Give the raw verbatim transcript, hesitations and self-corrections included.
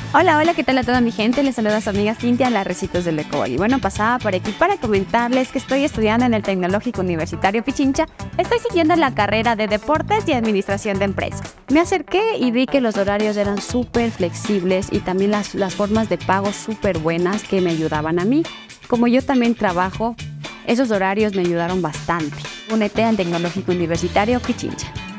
Hola, hola, ¿qué tal a toda mi gente? Les saluda a su amiga Cintia, las Recitos del Ecobol. Y bueno, pasaba por aquí para comentarles que estoy estudiando en el Tecnológico Universitario Pichincha. Estoy siguiendo la carrera de Deportes y Administración de Empresas. Me acerqué y vi que los horarios eran súper flexibles y también las, las formas de pago súper buenas que me ayudaban a mí. Como yo también trabajo, esos horarios me ayudaron bastante. Únete al Tecnológico Universitario Pichincha.